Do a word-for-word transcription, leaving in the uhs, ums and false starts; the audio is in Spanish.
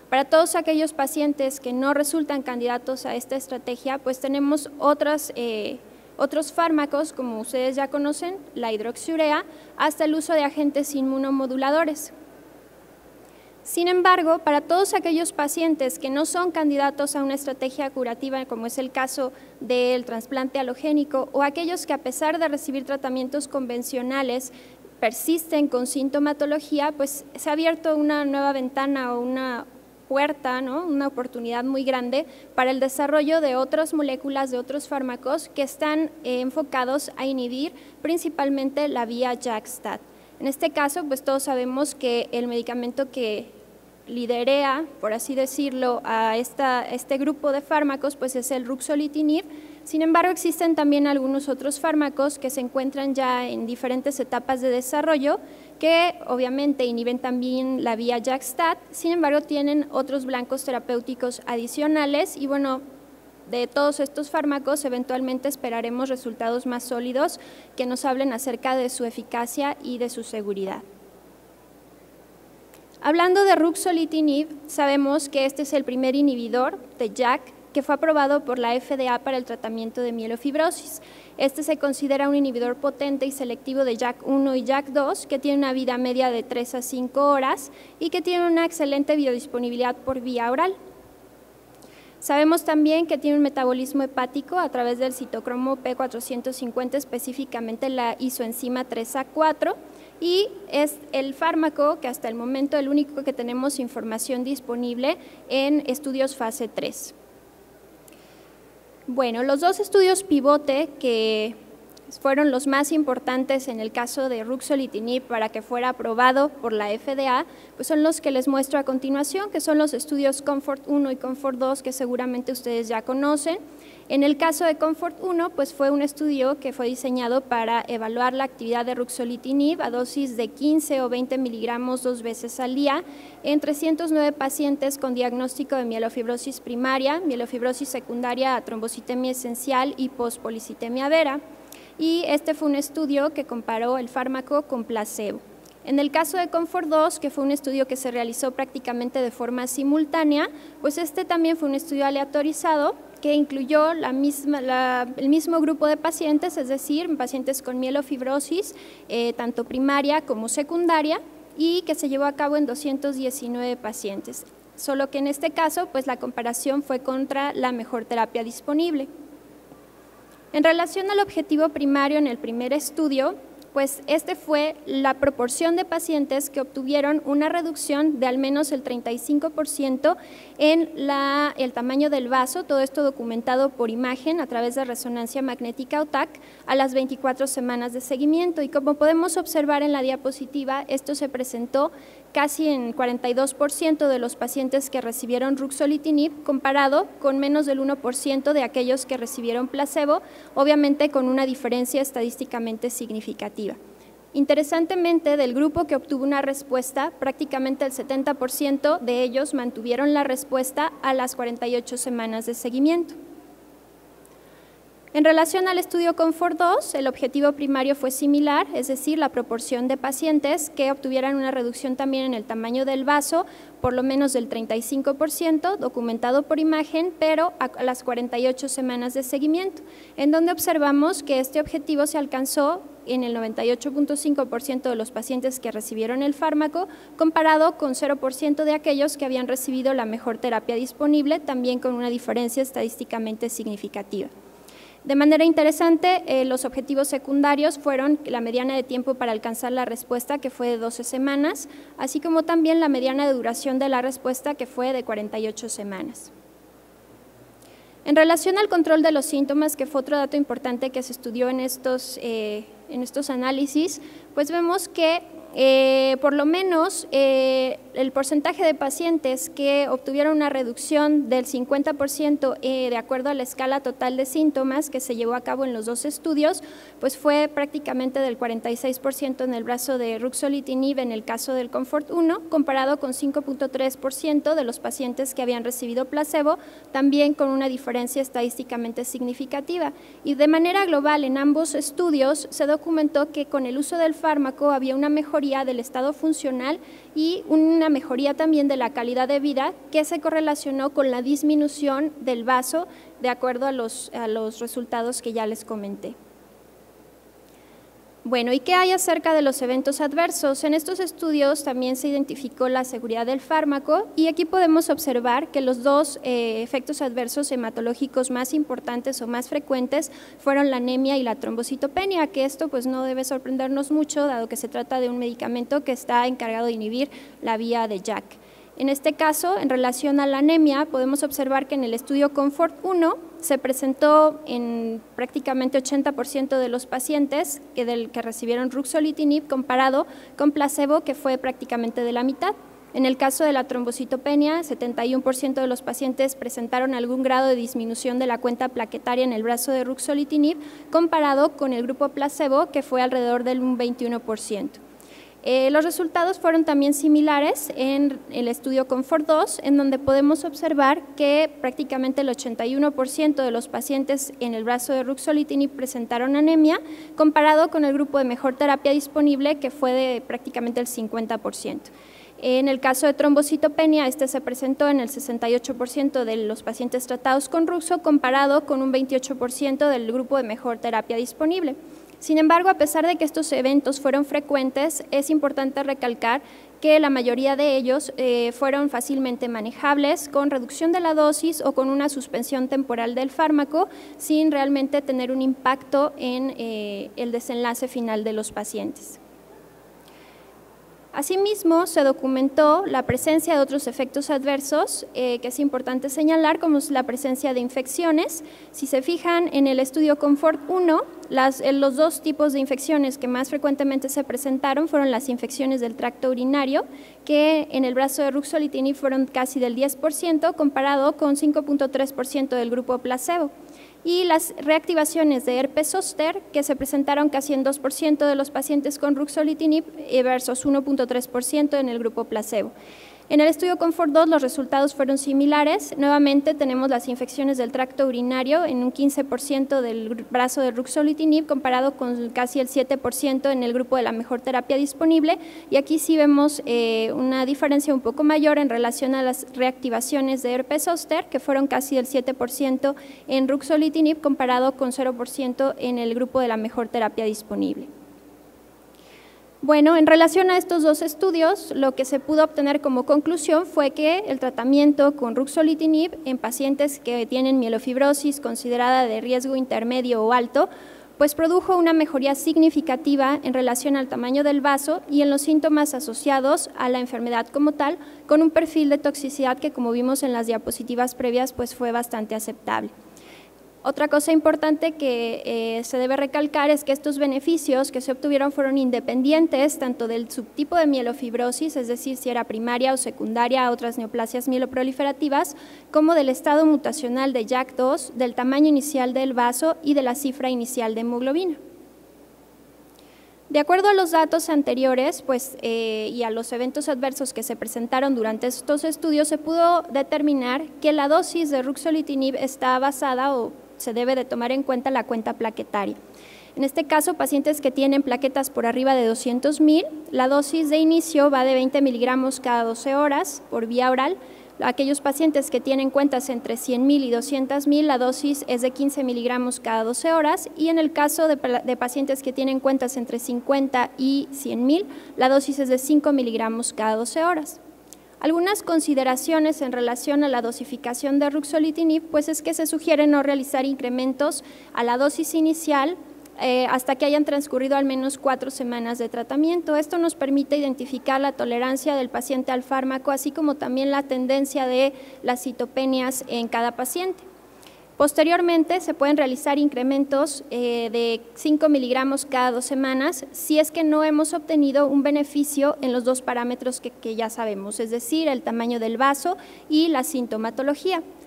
Para todos aquellos pacientes que no resultan candidatos a esta estrategia, pues tenemos otras, eh, otros fármacos, como ustedes ya conocen, la hidroxiurea, hasta el uso de agentes inmunomoduladores. Sin embargo, para todos aquellos pacientes que no son candidatos a una estrategia curativa, como es el caso del trasplante halogénico, o aquellos que a pesar de recibir tratamientos convencionales persisten con sintomatología, pues se ha abierto una nueva ventana o una puerta, ¿no? Una oportunidad muy grande para el desarrollo de otras moléculas, de otros fármacos que están eh, enfocados a inhibir principalmente la vía JAK-STAT. En este caso, pues todos sabemos que el medicamento que liderea, por así decirlo, a esta, este grupo de fármacos, pues es el ruxolitinib. Sin embargo, existen también algunos otros fármacos que se encuentran ya en diferentes etapas de desarrollo, que obviamente inhiben también la vía JAK-STAT, sin embargo tienen otros blancos terapéuticos adicionales y bueno, de todos estos fármacos eventualmente esperaremos resultados más sólidos que nos hablen acerca de su eficacia y de su seguridad. Hablando de ruxolitinib, sabemos que este es el primer inhibidor de JAK que fue aprobado por la F D A para el tratamiento de mielofibrosis. Este se considera un inhibidor potente y selectivo de JAK uno y JAK dos, que tiene una vida media de tres a cinco horas y que tiene una excelente biodisponibilidad por vía oral. Sabemos también que tiene un metabolismo hepático a través del citocromo P cuatrocientos cincuenta, específicamente la isoenzima tres A cuatro, y es el fármaco que hasta el momento el único que tenemos información disponible en estudios fase tres. Bueno, los dos estudios pivote que fueron los más importantes en el caso de ruxolitinib para que fuera aprobado por la F D A, pues son los que les muestro a continuación, que son los estudios COMFORT uno y COMFORT dos, que seguramente ustedes ya conocen. En el caso de COMFORT uno, pues fue un estudio que fue diseñado para evaluar la actividad de ruxolitinib a dosis de quince o veinte miligramos dos veces al día en trescientos nueve pacientes con diagnóstico de mielofibrosis primaria, mielofibrosis secundaria a trombocitemia esencial y pospolicitemia vera. Y este fue un estudio que comparó el fármaco con placebo. En el caso de COMFORT dos, que fue un estudio que se realizó prácticamente de forma simultánea, pues este también fue un estudio aleatorizado que incluyó la misma, la, el mismo grupo de pacientes, es decir, pacientes con mielofibrosis, eh, tanto primaria como secundaria, y que se llevó a cabo en doscientos diecinueve pacientes, solo que en este caso pues la comparación fue contra la mejor terapia disponible. En relación al objetivo primario en el primer estudio, pues este fue la proporción de pacientes que obtuvieron una reducción de al menos el treinta y cinco por ciento en la, el tamaño del vaso, todo esto documentado por imagen a través de resonancia magnética o T A C a las veinticuatro semanas de seguimiento, y como podemos observar en la diapositiva, esto se presentó casi en cuarenta y dos por ciento de los pacientes que recibieron ruxolitinib, comparado con menos del uno por ciento de aquellos que recibieron placebo, obviamente con una diferencia estadísticamente significativa. Interesantemente, del grupo que obtuvo una respuesta, prácticamente el setenta por ciento de ellos mantuvieron la respuesta a las cuarenta y ocho semanas de seguimiento. En relación al estudio COMFORT dos, el objetivo primario fue similar, es decir, la proporción de pacientes que obtuvieran una reducción también en el tamaño del vaso, por lo menos del treinta y cinco por ciento, documentado por imagen, pero a las cuarenta y ocho semanas de seguimiento, en donde observamos que este objetivo se alcanzó en el noventa y ocho punto cinco por ciento de los pacientes que recibieron el fármaco, comparado con cero por ciento de aquellos que habían recibido la mejor terapia disponible, también con una diferencia estadísticamente significativa. De manera interesante, eh, los objetivos secundarios fueron la mediana de tiempo para alcanzar la respuesta, que fue de doce semanas, así como también la mediana de duración de la respuesta, que fue de cuarenta y ocho semanas. En relación al control de los síntomas, que fue otro dato importante que se estudió en estos, eh, en estos análisis, pues vemos que eh, por lo menos eh, el porcentaje de pacientes que obtuvieron una reducción del cincuenta por ciento eh, de acuerdo a la escala total de síntomas que se llevó a cabo en los dos estudios, pues fue prácticamente del cuarenta y seis por ciento en el brazo de ruxolitinib en el caso del COMFORT uno, comparado con cinco punto tres por ciento de los pacientes que habían recibido placebo, también con una diferencia estadísticamente significativa. Y de manera global, en ambos estudios se documentó que con el uso del fármaco había una mejoría del estado funcional y una una mejoría también de la calidad de vida que se correlacionó con la disminución del vaso de acuerdo a los, a los resultados que ya les comenté. Bueno, ¿y qué hay acerca de los eventos adversos? En estos estudios también se identificó la seguridad del fármaco y aquí podemos observar que los dos eh, efectos adversos hematológicos más importantes o más frecuentes fueron la anemia y la trombocitopenia, que esto pues no debe sorprendernos mucho dado que se trata de un medicamento que está encargado de inhibir la vía de J A K. En este caso, en relación a la anemia, podemos observar que en el estudio COMFORT uno se presentó en prácticamente ochenta por ciento de los pacientes que, del, que recibieron ruxolitinib comparado con placebo, que fue prácticamente de la mitad. En el caso de la trombocitopenia, setenta y uno por ciento de los pacientes presentaron algún grado de disminución de la cuenta plaquetaria en el brazo de ruxolitinib comparado con el grupo placebo, que fue alrededor del veintiuno por ciento. Eh, los resultados fueron también similares en el estudio COMFORT dos, en donde podemos observar que prácticamente el ochenta y uno por ciento de los pacientes en el brazo de ruxolitinib presentaron anemia, comparado con el grupo de mejor terapia disponible, que fue de prácticamente el cincuenta por ciento. En el caso de trombocitopenia, este se presentó en el sesenta y ocho por ciento de los pacientes tratados con ruxo, comparado con un veintiocho por ciento del grupo de mejor terapia disponible. Sin embargo, a pesar de que estos eventos fueron frecuentes, es importante recalcar que la mayoría de ellos eh, fueron fácilmente manejables con reducción de la dosis o con una suspensión temporal del fármaco sin realmente tener un impacto en eh, el desenlace final de los pacientes. Asimismo, se documentó la presencia de otros efectos adversos eh, que es importante señalar, como es la presencia de infecciones. Si se fijan en el estudio COMFORT uno, las, los dos tipos de infecciones que más frecuentemente se presentaron fueron las infecciones del tracto urinario, que en el brazo de ruxolitinib fueron casi del diez por ciento, comparado con cinco punto tres por ciento del grupo placebo. Y las reactivaciones de herpes zóster, que se presentaron casi en dos por ciento de los pacientes con ruxolitinib versus uno punto tres por ciento en el grupo placebo. En el estudio COMFORT dos los resultados fueron similares. Nuevamente tenemos las infecciones del tracto urinario en un quince por ciento del brazo de ruxolitinib comparado con casi el siete por ciento en el grupo de la mejor terapia disponible, y aquí sí vemos eh, una diferencia un poco mayor en relación a las reactivaciones de herpes zóster, que fueron casi el siete por ciento en ruxolitinib comparado con cero por ciento en el grupo de la mejor terapia disponible. Bueno, en relación a estos dos estudios, lo que se pudo obtener como conclusión fue que el tratamiento con ruxolitinib en pacientes que tienen mielofibrosis considerada de riesgo intermedio o alto, pues produjo una mejoría significativa en relación al tamaño del vaso y en los síntomas asociados a la enfermedad como tal, con un perfil de toxicidad que, como vimos en las diapositivas previas, pues fue bastante aceptable. Otra cosa importante que eh, se debe recalcar es que estos beneficios que se obtuvieron fueron independientes tanto del subtipo de mielofibrosis, es decir, si era primaria o secundaria a otras neoplasias mieloproliferativas, como del estado mutacional de J A K dos, del tamaño inicial del vaso y de la cifra inicial de hemoglobina. De acuerdo a los datos anteriores pues, eh, y a los eventos adversos que se presentaron durante estos estudios, se pudo determinar que la dosis de ruxolitinib está basada o se debe de tomar en cuenta la cuenta plaquetaria. En este caso, pacientes que tienen plaquetas por arriba de doscientos mil, la dosis de inicio va de veinte miligramos cada doce horas por vía oral. Aquellos pacientes que tienen cuentas entre cien mil y doscientos mil, la dosis es de quince miligramos cada doce horas, y en el caso de, de pacientes que tienen cuentas entre cincuenta y cien mil, la dosis es de cinco miligramos cada doce horas. Algunas consideraciones en relación a la dosificación de ruxolitinib, pues es que se sugiere no realizar incrementos a la dosis inicial eh, hasta que hayan transcurrido al menos cuatro semanas de tratamiento. Esto nos permite identificar la tolerancia del paciente al fármaco, así como también la tendencia de las citopenias en cada paciente. Posteriormente, se pueden realizar incrementos eh, de cinco miligramos cada dos semanas si es que no hemos obtenido un beneficio en los dos parámetros que, que ya sabemos, es decir, el tamaño del vaso y la sintomatología.